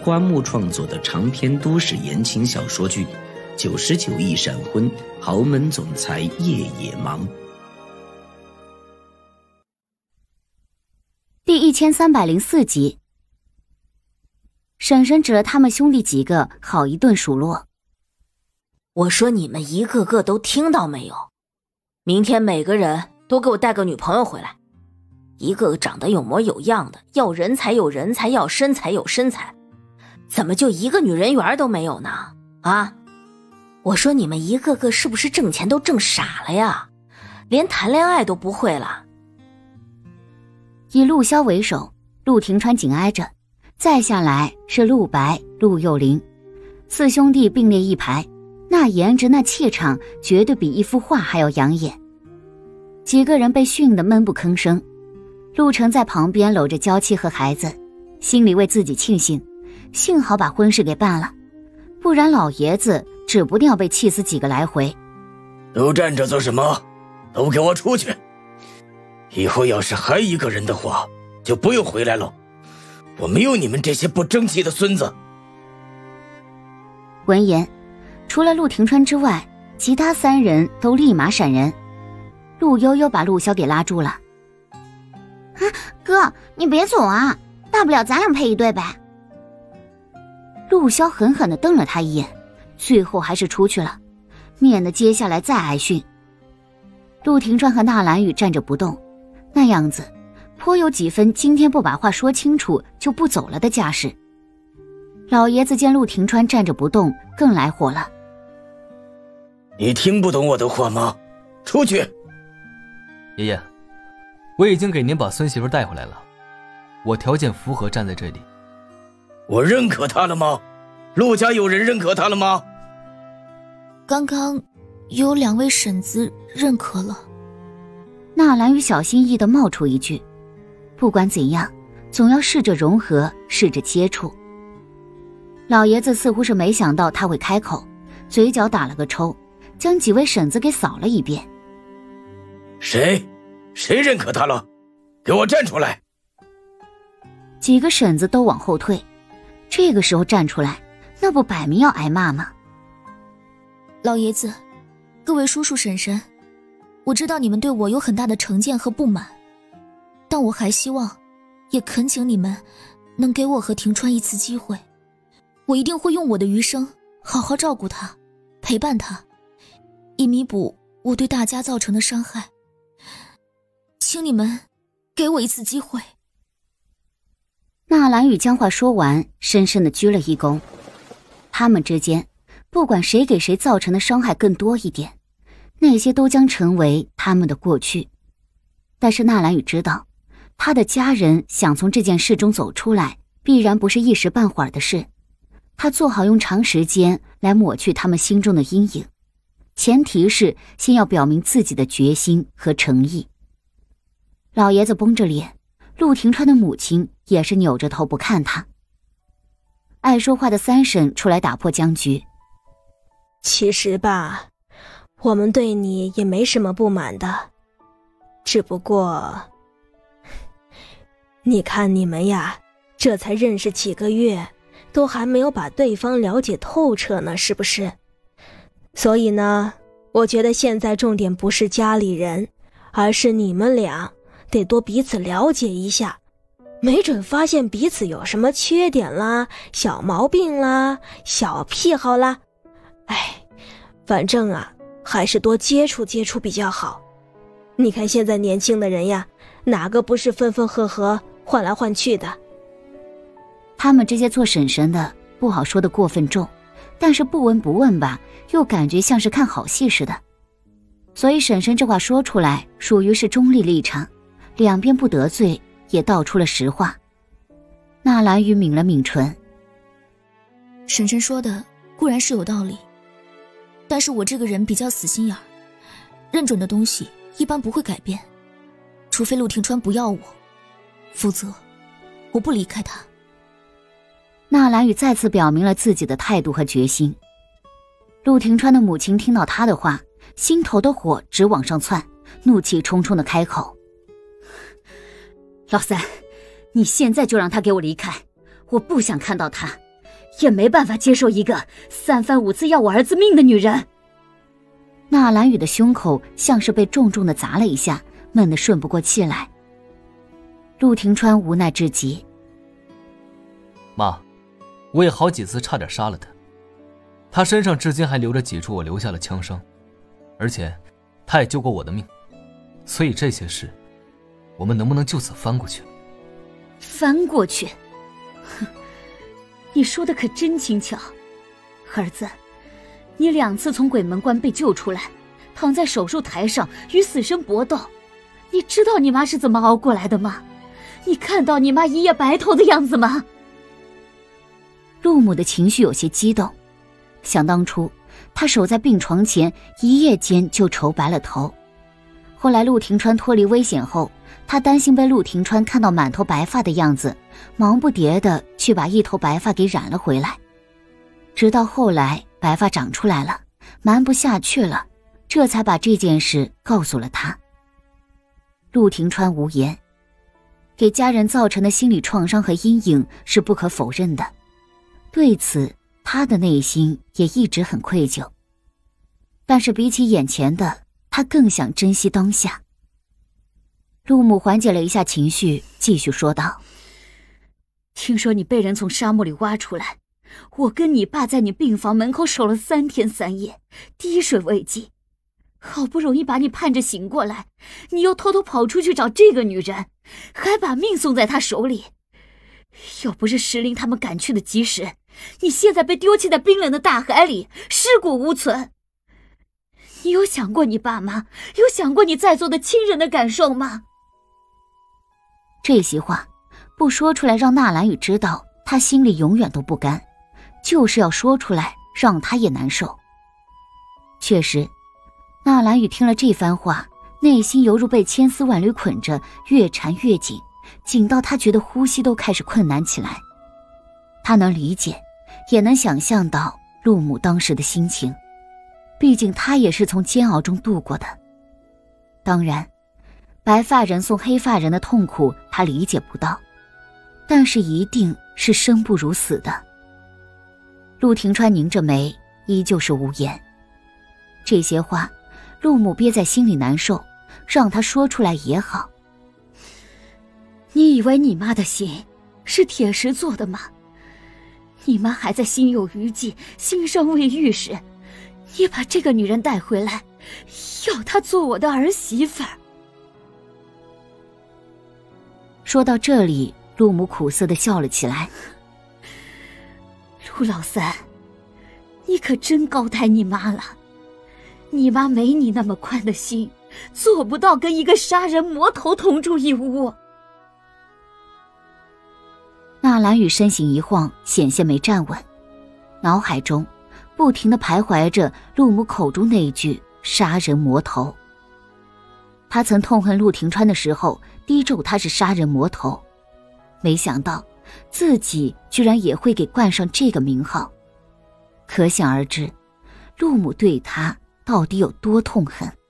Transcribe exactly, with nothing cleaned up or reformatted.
花木创作的长篇都市言情小说剧《九十九亿闪婚，豪门总裁夜也忙》 第一千三百零四集。婶婶指了他们兄弟几个好一顿数落。 我说你们一个个都听到没有？明天每个人都给我带个女朋友回来，一个个长得有模有样的，要人才有人才，要身材有身材，怎么就一个女人缘都没有呢？啊！我说你们一个个是不是挣钱都挣傻了呀？连谈恋爱都不会了。 以陆潇为首，陆廷川紧挨着，再下来是陆白、陆幼玲，四兄弟并列一排，那颜值那气场绝对比一幅画还要养眼。几个人被训得闷不吭声，陆成在旁边搂着娇妻和孩子，心里为自己庆幸，幸好把婚事给办了，不然老爷子指不定要被气死几个来回。 都站着做什么？都给我出去！以后要是还一个人的话，就不用回来了。我没有你们这些不争气的孙子。 闻言，除了陆廷川之外，其他三人都立马闪人。陆悠悠把陆潇给拉住了。 啊，哥，你别走啊，大不了咱俩配一对呗。 陆潇狠狠地瞪了他一眼，最后还是出去了，免得接下来再挨训。陆廷川和纳兰雨站着不动，那样子颇有几分今天不把话说清楚就不走了的架势。老爷子见陆廷川站着不动，更来火了。 你听不懂我的话吗？出去！ 爷爷，我已经给您把孙媳妇带回来了，我条件符合站在这里。 我认可他了吗？陆家有人认可他了吗？ 刚刚有两位婶子认可了。 纳兰雨小心翼翼地冒出一句，不管怎样，总要试着融合，试着接触。老爷子似乎是没想到他会开口，嘴角打了个抽，将几位婶子给扫了一遍。 谁？谁认可他了？给我站出来！ 几个婶子都往后退，这个时候站出来，那不摆明要挨骂吗？ 老爷子，各位叔叔婶婶，我知道你们对我有很大的成见和不满，但我还希望，也恳请你们能给我和庭川一次机会，我一定会用我的余生好好照顾他，陪伴他，以弥补我对大家造成的伤害。请你们给我一次机会。 纳兰雨将话说完，深深地鞠了一躬。他们之间，不管谁给谁造成的伤害更多一点，那些都将成为他们的过去。但是纳兰雨知道，他的家人想从这件事中走出来，必然不是一时半会儿的事。他做好用长时间来抹去他们心中的阴影，前提是先要表明自己的决心和诚意。老爷子绷着脸，陆廷川的母亲也是扭着头不看他。爱说话的三婶出来打破僵局。 其实吧，我们对你也没什么不满的，只不过你看你们呀，这才认识几个月，都还没有把对方了解透彻呢，是不是？所以呢，我觉得现在重点不是家里人，而是你们俩得多彼此了解一下，没准发现彼此有什么缺点啦、小毛病啦、小癖好啦。哎，反正啊，还是多接触接触比较好。你看现在年轻的人呀，哪个不是分分合合、换来换去的？ 他们这些做婶婶的，不好说的过分重，但是不闻不问吧，又感觉像是看好戏似的。所以婶婶这话说出来，属于是中立立场。两边不得罪，也道出了实话。纳兰雨抿了抿唇， 婶婶说的固然是有道理，但是我这个人比较死心眼儿，认准的东西一般不会改变，除非陆廷川不要我，否则我不离开他。 纳兰雨再次表明了自己的态度和决心。陆廷川的母亲听到他的话，心头的火直往上窜，怒气冲冲地开口： 老三，你现在就让他给我离开，我不想看到他， 也没办法接受一个三番五次要我儿子命的女人。纳兰雨的胸口像是被重重的砸了一下，闷得顺不过气来。陆廷川无奈至极。 妈，我也好几次差点杀了他，他身上至今还留着几处我留下的枪伤，而且他也救过我的命，所以这些事我们能不能就此翻过去？ 翻过去？哼，你说的可真轻巧。儿子，你两次从鬼门关被救出来，躺在手术台上与死神搏斗，你知道你妈是怎么熬过来的吗？你看到你妈一夜白头的样子吗？陆母的情绪有些激动，想当初她守在病床前，一夜间就愁白了头。后来陆廷川脱离危险后，她担心被陆廷川看到满头白发的样子，忙不迭地去把一头白发给染了回来。直到后来白发长出来了，瞒不下去了，这才把这件事告诉了他。陆廷川无言，给家人造成的心理创伤和阴影是不可否认的，对此他的内心也一直很愧疚。但是比起眼前的，他更想珍惜当下。陆母缓解了一下情绪，继续说道：听说你被人从沙漠里挖出来，我跟你爸在你病房门口守了三天三夜，滴水未进，好不容易把你盼着醒过来，你又偷偷跑出去找这个女人，还把命送在她手里。要不是石林他们赶去的及时，你现在被丢弃在冰冷的大海里，尸骨无存。你有想过你爸妈，有想过你在座的亲人的感受吗？这些话不说出来，让纳兰雨知道他心里永远都不甘，就是要说出来，让他也难受。确实，纳兰雨听了这番话，内心犹如被千丝万缕捆着，越缠越紧，紧到他觉得呼吸都开始困难起来。他能理解，也能想象到陆母当时的心情，毕竟他也是从煎熬中度过的。当然，白发人送黑发人的痛苦他理解不到，但是一定是生不如死的。陆廷川拧着眉，依旧是无言。这些话陆母憋在心里难受，让他说出来也好。你以为你妈的心是铁石做的吗？你妈还在心有余悸，心伤未愈时，你把这个女人带回来，要她做我的儿媳妇儿。说到这里，陆母苦涩地笑了起来。陆老三，你可真高抬你妈了，你妈没你那么宽的心，做不到跟一个杀人魔头同住一屋。纳兰雨身形一晃，险些没站稳，脑海中不停地徘徊着陆母口中那一句杀人魔头。他曾痛恨陆廷川的时候低咒他是杀人魔头，没想到自己居然也会给冠上这个名号，可想而知陆母对他到底有多痛恨。